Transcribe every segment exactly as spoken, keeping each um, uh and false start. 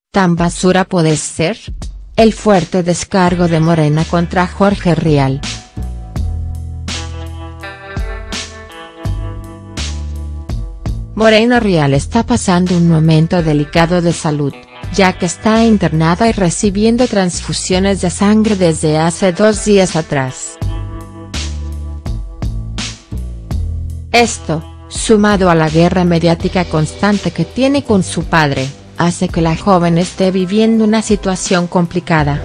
¿Tan basura puedes ser? El fuerte descargo de Morena contra Jorge Rial. Morena Rial está pasando un momento delicado de salud, ya que está internada y recibiendo transfusiones de sangre desde hace dos días atrás. Esto, sumado a la guerra mediática constante que tiene con su padre, hace que la joven esté viviendo una situación complicada.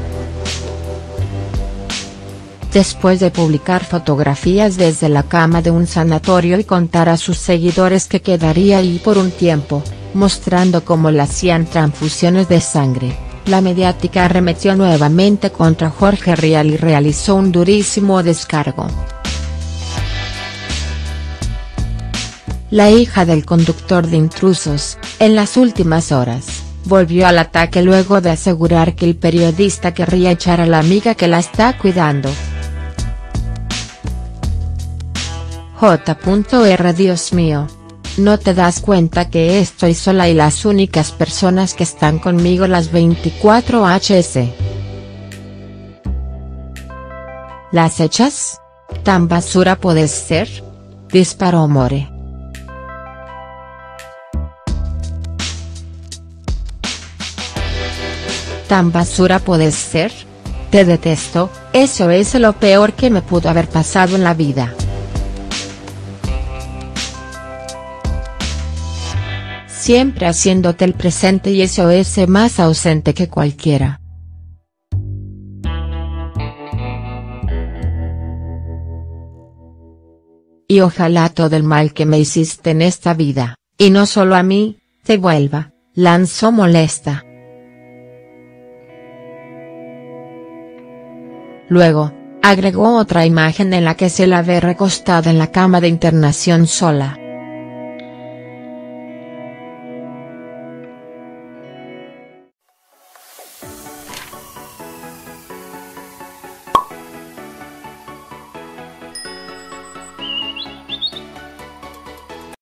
Después de publicar fotografías desde la cama de un sanatorio y contar a sus seguidores que quedaría ahí por un tiempo, mostrando cómo le hacían transfusiones de sangre, la mediática arremetió nuevamente contra Jorge Rial y realizó un durísimo descargo. La hija del conductor de Intrusos, en las últimas horas, volvió al ataque luego de asegurar que el periodista querría echar a la amiga que la está cuidando. J. R. Dios mío. ¿No te das cuenta que estoy sola y las únicas personas que están conmigo las veinticuatro horas? ¿Las echas? ¿Tan basura puedes ser? Disparó More. ¿Tan basura puedes ser? Te detesto, eso es lo peor que me pudo haber pasado en la vida. Siempre haciéndote el presente y eso es más ausente que cualquiera. Y ojalá todo el mal que me hiciste en esta vida, y no solo a mí, te vuelva, lanzó molesta. Luego, agregó otra imagen en la que se la ve recostada en la cama de internación sola.